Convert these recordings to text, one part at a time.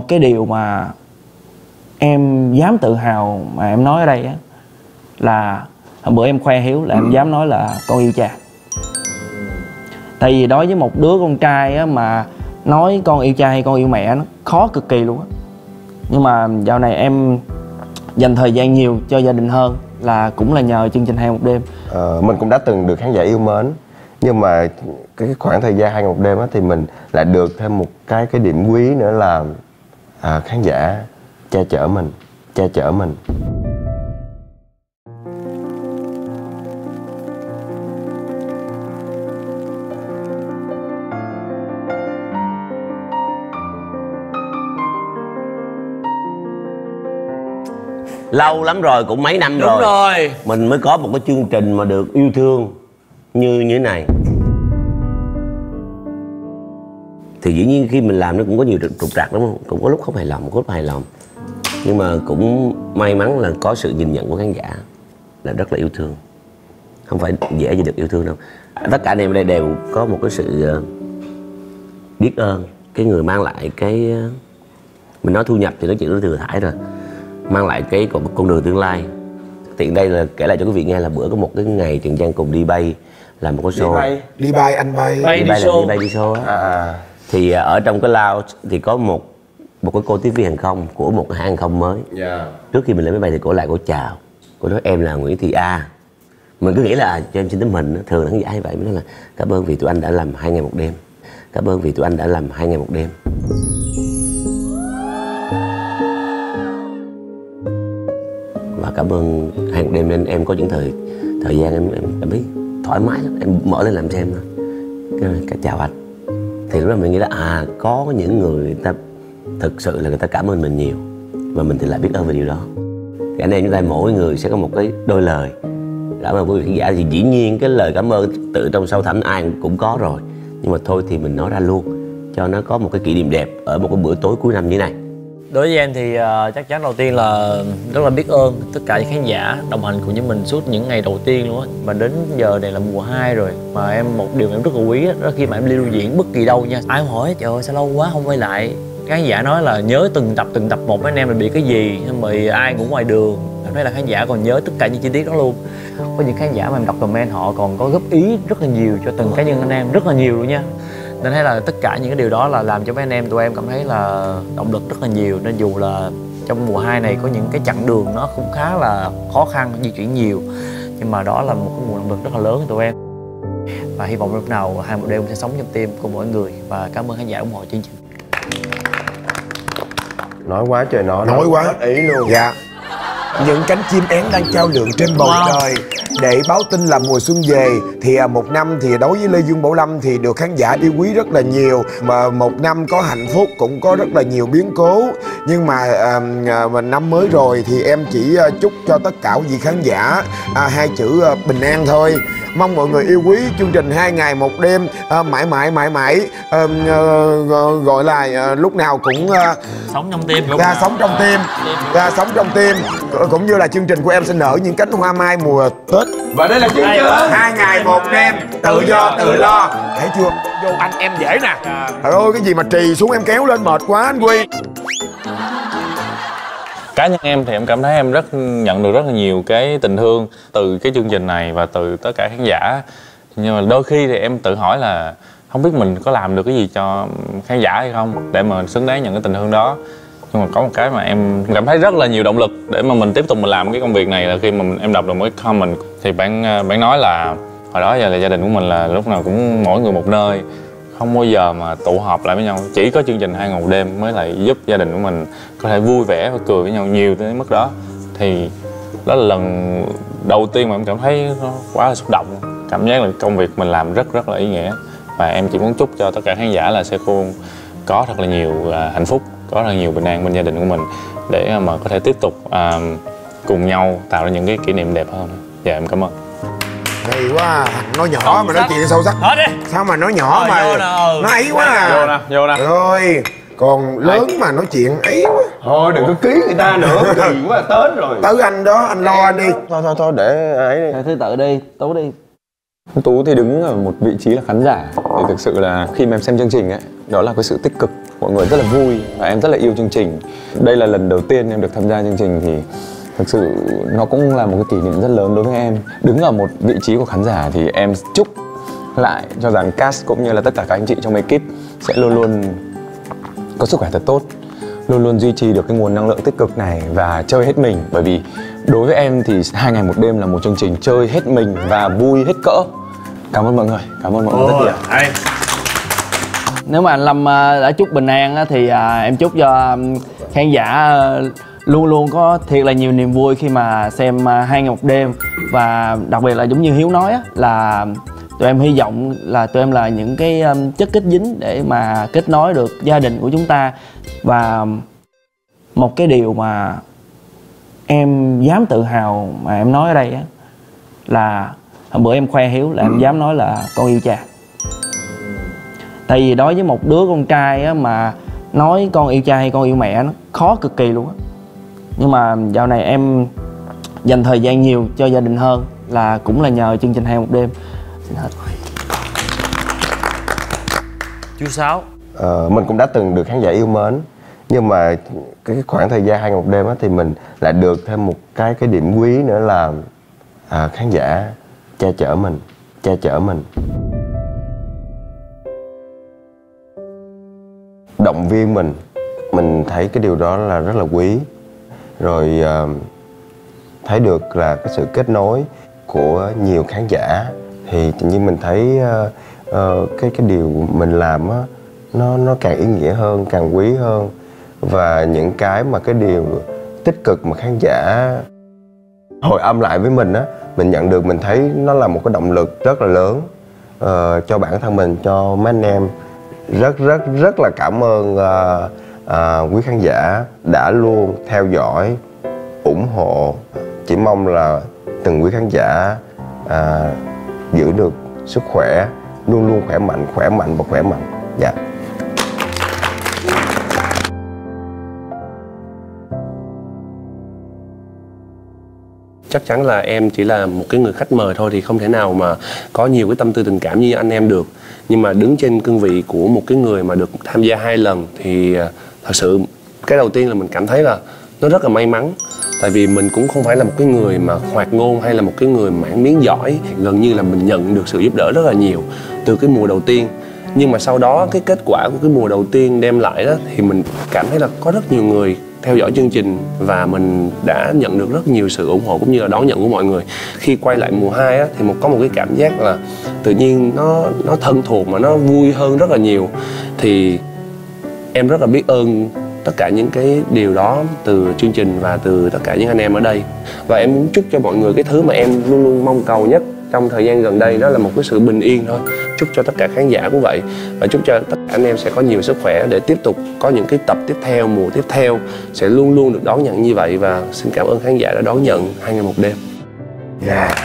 một cái điều mà em dám tự hào mà em nói ở đây á, là hôm bữa em khoe Hiếu là em dám nói là con yêu cha. Tại vì đối với một đứa con trai á, mà nói con yêu cha hay con yêu mẹ nó khó cực kỳ luôn á. Nhưng mà dạo này em dành thời gian nhiều cho gia đình hơn là cũng là nhờ chương trình 2 Ngày 1 Đêm. Mình cũng đã từng được khán giả yêu mến, nhưng mà cái khoảng thời gian 2 Ngày 1 Đêm á thì mình lại được thêm một cái điểm quý nữa là khán giả che chở mình. Lâu lắm rồi, cũng mấy năm rồi. Đúng rồi. Mình mới có một cái chương trình mà được yêu thương như thế này. Thì dĩ nhiên khi mình làm nó cũng có nhiều trục trặc đúng không? Cũng có lúc không hài lòng, có lúc hài lòng. Nhưng mà cũng may mắn là có sự nhìn nhận của khán giả là rất là yêu thương. Không phải dễ gì được yêu thương đâu. Tất cả anh em ở đây đều có một cái sự biết ơn cái người mang lại cái... Mình nói thu nhập thì nói chuyện nó thừa thãi rồi. Mang lại cái con đường tương lai. Tiện đây là kể lại cho quý vị nghe là bữa có một cái ngày Trần Giang cùng đi bay làm một cái show. Đi bay anh bay. Đi bay đi show á. Thì ở trong cái lounge thì có một cái cô tiếp viên hàng không của một cái hãng hàng không mới. Trước khi mình lên máy bay thì cổ lại cổ chào. Cô nói em là Nguyễn Thị A. Mình cứ nghĩ là cho em xin tấm hình. Thường khán giả như vậy mới nói là cảm ơn vì tụi anh đã làm 2 Ngày 1 Đêm. Cảm ơn vì tụi anh đã làm 2 Ngày 1 Đêm. Và cảm ơn 2 Ngày 1 Đêm nên em có những thời gian em cảm thấy thoải mái lắm. Em mở lên làm xem thôi. Cái chào anh. Thì lúc đó mình nghĩ là có những người ta thực sự là người ta cảm ơn mình nhiều và mình thì lại biết ơn về điều đó. Thì anh em chúng ta mỗi người sẽ có một cái đôi lời cảm ơn quý vị khán giả. Thì dĩ nhiên cái lời cảm ơn tự trong sâu thẳm ai cũng có rồi, nhưng mà thôi thì mình nói ra luôn cho nó có một cái kỷ niệm đẹp ở một cái bữa tối cuối năm như thế này. Đối với em thì chắc chắn đầu tiên là rất là biết ơn tất cả những khán giả đồng hành cùng với mình suốt những ngày đầu tiên luôn á. Mà đến giờ này là mùa 2 rồi mà em một điều mà em rất là quý đó, khi mà em đi lưu diễn bất kỳ đâu nha, ai cũng hỏi trời ơi sao lâu quá không quay lại. Khán giả nói là nhớ từng tập một với anh em là bị cái gì, mời ai ngủ ngoài đường. Em thấy là khán giả còn nhớ tất cả những chi tiết đó luôn. Có những khán giả mà em đọc comment họ còn có góp ý rất là nhiều cho từng cá nhân anh em, rất là nhiều luôn nha. Nên thấy là tất cả những cái điều đó là làm cho mấy anh em tụi em cảm thấy là động lực rất là nhiều. Nên dù là trong mùa 2 này có những cái chặng đường nó cũng khá là khó khăn, di chuyển nhiều, nhưng mà đó là một cái nguồn động lực rất là lớn của tụi em. Và hy vọng lúc nào 2 Ngày 1 Đêm cũng sẽ sống trong tim của mỗi người. Và cảm ơn khán giả ủng hộ chương trình. Nói quá trời nói quá ý luôn. Dạ. Những cánh chim én đang trao lượn trên bầu trời để báo tin là mùa xuân về. Thì một năm thì đối với Lê Dương Bảo Lâm thì được khán giả yêu quý rất là nhiều. Mà một năm có hạnh phúc cũng có rất là nhiều biến cố. Nhưng mà năm mới rồi thì em chỉ chúc cho tất cả quý vị khán giả 2 chữ bình an thôi. Mong mọi người yêu quý chương trình 2 Ngày 1 Đêm mãi mãi gọi là lúc nào cũng sống trong tim. Sống trong tim. Cũng như là chương trình của em sẽ nở những cánh hoa mai mùa Tết. Và đây là chương trình 2 Ngày 1 Đêm tự do tự lo. Thấy chưa? Vô anh em dễ nè. Trời ơi cái gì mà trì xuống em kéo lên mệt quá anh Quy. Cá nhân em thì em cảm thấy em nhận được rất là nhiều cái tình thương từ cái chương trình này và từ tất cả khán giả. Nhưng mà đôi khi thì em tự hỏi là không biết mình có làm được cái gì cho khán giả hay không để mà xứng đáng nhận cái tình thương đó. Nhưng mà có một cái mà em cảm thấy rất là nhiều động lực để mà mình tiếp tục mình làm cái công việc này là khi mà em đọc được một cái comment thì bạn nói là hồi đó giờ là gia đình của mình là lúc nào cũng mỗi người một nơi, không bao giờ mà tụ họp lại với nhau, chỉ có chương trình 2 Ngày 1 Đêm mới lại giúp gia đình của mình có thể vui vẻ và cười với nhau nhiều tới mức đó. Thì đó là lần đầu tiên mà em cảm thấy nó quá là xúc động, cảm giác là công việc mình làm rất là ý nghĩa. Và em chỉ muốn chúc cho tất cả khán giả là sẽ luôn có thật là nhiều hạnh phúc, có thật là nhiều bình an bên gia đình của mình để mà có thể tiếp tục cùng nhau tạo ra những cái kỷ niệm đẹp hơn. Dạ em cảm ơn. Hay quá, nói nhỏ mà nói chuyện sâu sắc. Hết đi. Sao mà nói nhỏ mà nó ấy quá à. Vô nè. Rồi, còn lớn mà nói chuyện ấy quá. Thôi đừng có ký người ta nữa, kỳ quá Tết rồi. Tới anh đó, anh lo anh đi. Thôi để ấy đi. Thứ tự đi, Tú đi. Tú thì đứng ở một vị trí là khán giả. Thì thực sự là khi mà em xem chương trình ấy, đó là cái sự tích cực mọi người rất là vui và em rất là yêu chương trình. Đây là lần đầu tiên em được tham gia chương trình thì thực sự nó cũng là một cái kỷ niệm rất lớn đối với em. Đứng ở một vị trí của khán giả thì em chúc lại cho rằng cast cũng như là tất cả các anh chị trong ekip sẽ luôn luôn có sức khỏe thật tốt, luôn luôn duy trì được cái nguồn năng lượng tích cực này và chơi hết mình. Bởi vì đối với em thì 2 ngày 1 đêm là một chương trình chơi hết mình và vui hết cỡ. Cảm ơn mọi người, cảm ơn mọi người rất nhiều. Nếu mà anh Lâm đã chúc bình an á, thì em chúc cho khán giả luôn luôn có thiệt là nhiều niềm vui khi mà xem 2 ngày 1 đêm. Và đặc biệt là giống như Hiếu nói á, là tụi em hy vọng là tụi em là những cái chất kết dính để mà kết nối được gia đình của chúng ta. Và một cái điều mà em dám tự hào mà em nói ở đây á, là hôm bữa em khoe Hiếu là em dám nói là con yêu cha. Tại vì đối với một đứa con trai á, mà nói con yêu cha hay con yêu mẹ nó khó cực kỳ luôn á. Nhưng mà dạo này em dành thời gian nhiều cho gia đình hơn, là cũng là nhờ chương trình 2 ngày 1 đêm. Xin hết. Chú Sáu. Mình cũng đã từng được khán giả yêu mến, nhưng mà cái khoảng thời gian 2 ngày 1 đêm á, thì mình lại được thêm một cái điểm quý nữa là khán giả che chở mình, động viên mình thấy cái điều đó là rất là quý. Rồi thấy được là cái sự kết nối của nhiều khán giả thì tự nhiên mình thấy cái điều mình làm á, nó càng ý nghĩa hơn, càng quý hơn. Và những cái mà cái điều tích cực mà khán giả hồi âm lại với mình á, mình nhận được, mình thấy nó là một cái động lực rất là lớn cho bản thân mình, cho mấy anh em. Rất là cảm ơn quý khán giả đã luôn theo dõi, ủng hộ. Chỉ mong là từng quý khán giả giữ được sức khỏe, luôn luôn khỏe mạnh và khỏe mạnh. Dạ. Chắc chắn là em chỉ là một cái người khách mời thôi, thì không thể nào mà có nhiều cái tâm tư tình cảm như anh em được. Nhưng mà đứng trên cương vị của một cái người mà được tham gia 2 lần thì thật sự cái đầu tiên là mình cảm thấy là nó rất là may mắn. Tại vì mình cũng không phải là một cái người mà hoạt ngôn hay là một cái người mảng miếng giỏi. Gần như là mình nhận được sự giúp đỡ rất là nhiều từ cái mùa đầu tiên. Nhưng mà sau đó cái kết quả của cái mùa đầu tiên đem lại đó, thì mình cảm thấy là có rất nhiều người theo dõi chương trình và mình đã nhận được rất nhiều sự ủng hộ cũng như là đón nhận của mọi người. Khi quay lại mùa 2 á, thì có một cái cảm giác là tự nhiên nó thân thuộc mà nó vui hơn rất là nhiều. Thì em rất là biết ơn tất cả những cái điều đó từ chương trình và từ tất cả những anh em ở đây. Và em muốn chúc cho mọi người cái thứ mà em luôn luôn mong cầu nhất trong thời gian gần đây, đó là một cái sự bình yên thôi. Chúc cho tất cả khán giả cũng vậy, và chúc cho tất cả anh em sẽ có nhiều sức khỏe để tiếp tục có những cái tập tiếp theo, mùa tiếp theo sẽ luôn luôn được đón nhận như vậy. Và xin cảm ơn khán giả đã đón nhận 2 ngày 1 đêm. Yeah.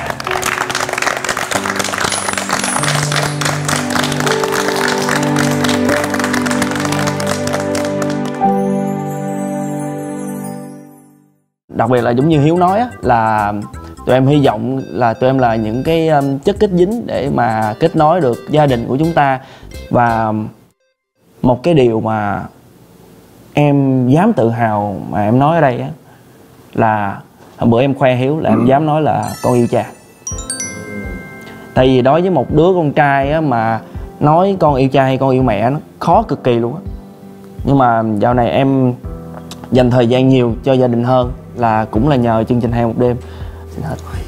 Đặc biệt là giống như Hiếu nói á, là tụi em hy vọng là tụi em là những cái chất kết dính để mà kết nối được gia đình của chúng ta. Và một cái điều mà em dám tự hào mà em nói ở đây á, là hôm bữa em khoe Hiếu là em dám nói là con yêu cha. Tại vì đối với một đứa con trai á, mà nói con yêu cha hay con yêu mẹ nó khó cực kỳ luôn á. Nhưng mà dạo này em dành thời gian nhiều cho gia đình hơn, là cũng là nhờ chương trình 2 ngày 1 đêm. Xin hết.